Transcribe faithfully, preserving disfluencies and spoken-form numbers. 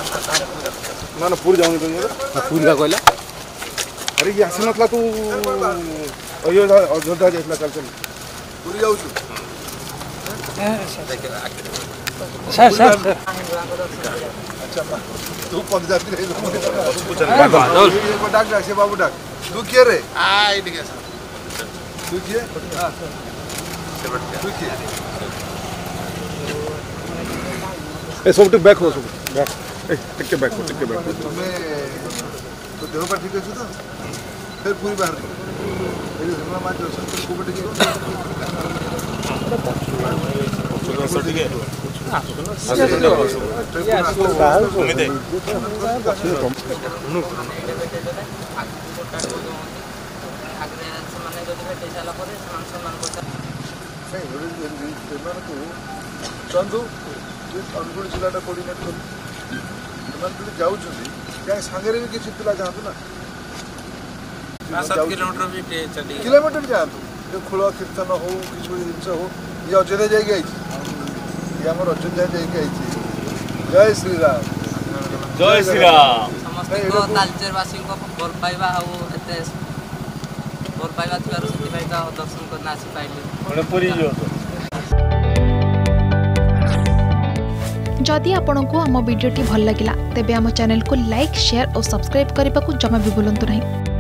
ना ना पूरी जाऊंगी तुम पूरी का कहला अरे ये आसी नथला तू अयोध्या अयोध्या जाइला चल चल पूरी जाऊ छु सर सर अच्छा तू पग जाती रे बादल को डाक डाक से बाबू डाक तू के रे आ इट के तू के हां तू के ए सब बैक हो सब बैक ए टिक के बैक टिक के बैक तुम्हें तो देह पर ठीक है तो फिर पूरी बाहर मेरी धर्मा मार जो सब को बैठ के सब ठीक है चंदू अनुगुण जिला कोर्डिनेट कर जाऊँ सागे भी किसी पिला जातु ना किलोमीटर भी किलोमीटर जातु खोल कीर्तन हो कि जिन हो ये अयोध्या जाइए ये आम अयोध्या जाइए जय श्री राम जय श्री राम तालचेरवासी भल पाइबा भल पाइबा दर्शन करना आसी पाइले जदि आपंक आम भिडी भल लगा तेब आम चैनल को लाइक शेयर और सब्सक्राइब करने को जमा भी भूलु नहीं।